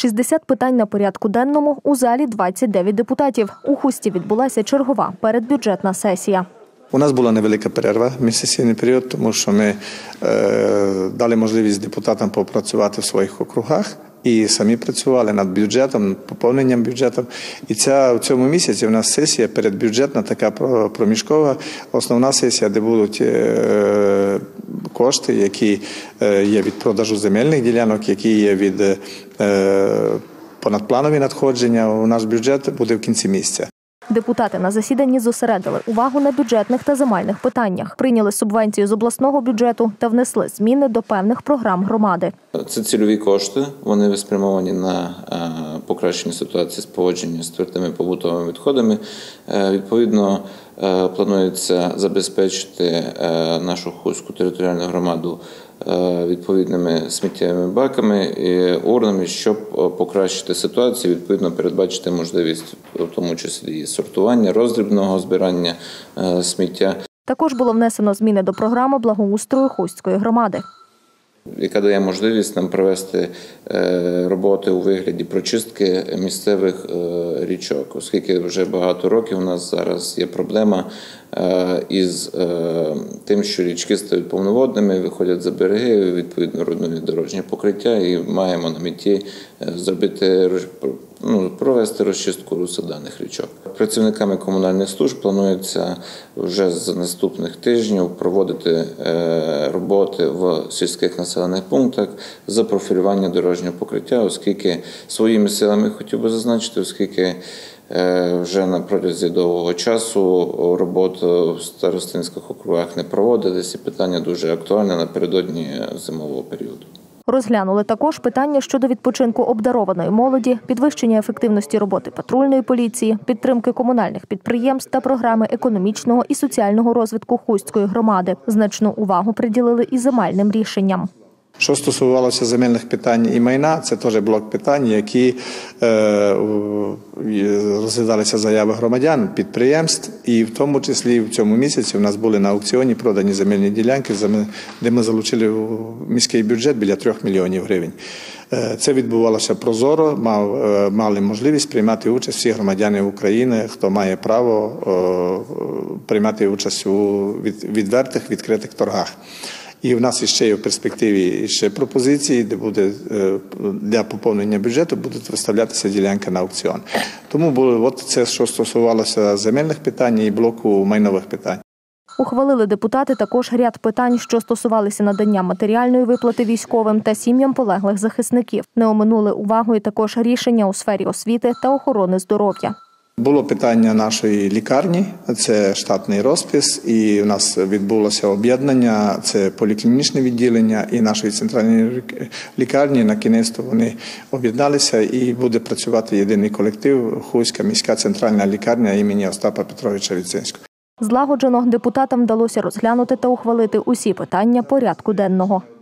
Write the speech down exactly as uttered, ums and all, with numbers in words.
шістдесят питань на порядку денному, у залі двадцять дев'ять депутатів. У Хусті відбулася чергова передбюджетна сесія. У нас була невелика перерва в міжсесійний період, тому що ми е, дали можливість депутатам попрацювати в своїх округах і самі працювали над бюджетом, поповненням бюджету. І ця, в цьому місяці у нас сесія передбюджетна, така проміжкова, основна сесія, де будуть е, кошти, які е, є від продажу земельних ділянок, які є від е, понадпланові надходження. У наш бюджет буде в кінці місяця. Депутати на засіданні зосередили увагу на бюджетних та земельних питаннях, прийняли субвенцію з обласного бюджету та внесли зміни до певних програм громади. Це цільові кошти, вони спрямовані на покращення ситуації з поводженням з твердими побутовими відходами. Відповідно, планується забезпечити нашу Хустську територіальну громаду відповідними сміттєвими баками і урнами, щоб покращити ситуацію, відповідно передбачити можливість, в тому числі і сортування, роздрібного збирання сміття. Також було внесено зміни до програми благоустрою Хустської громади, яка дає можливість нам провести роботи у вигляді прочистки місцевих річок, оскільки вже багато років у нас зараз є проблема із тим, що річки стають повноводними, виходять за береги, відповідно руйнують дорожнє покриття, і маємо на меті зробити, ну, провести розчистку русла даних річок. Працівниками комунальних служб планується вже з наступних тижнів проводити роботи в сільських населених пунктах за профілювання дорожнього покриття, оскільки своїми силами хотів би зазначити, оскільки вже на протязі довгого часу роботи в старостинських округах не проводились, і питання дуже актуальне напередодні зимового періоду. Розглянули також питання щодо відпочинку обдарованої молоді, підвищення ефективності роботи патрульної поліції, підтримки комунальних підприємств та програми економічного і соціального розвитку Хустської громади. Значну увагу приділили і земельним рішенням. Що стосувалося земельних питань і майна, це теж блок питань, які е, розглядалися заяви громадян, підприємств, і в тому числі в цьому місяці у нас були на аукціоні продані земельні ділянки, де ми залучили в міський бюджет біля трьох мільйонів гривень. Це відбувалося прозоро, мав, мали можливість приймати участь всі громадяни України, хто має право о, приймати участь у відвертих, відкритих торгах. І в нас ще є в перспективі ще пропозиції, де буде для поповнення бюджету будуть виставлятися ділянки на аукціон. Тому було от це, що стосувалося земельних питань і блоку майнових питань. Ухвалили депутати також ряд питань, що стосувалися надання матеріальної виплати військовим та сім'ям полеглих захисників. Не оминули увагою також рішення у сфері освіти та охорони здоров'я. Було питання нашої лікарні, це штатний розпис, і у нас відбулося об'єднання, це поліклінічне відділення і нашої центральної лікарні. На кінець вони об'єдналися і буде працювати єдиний колектив – Хустська міська центральна лікарня імені Остапа Петровича Рідзинського. Злагоджено депутатам вдалося розглянути та ухвалити усі питання порядку денного.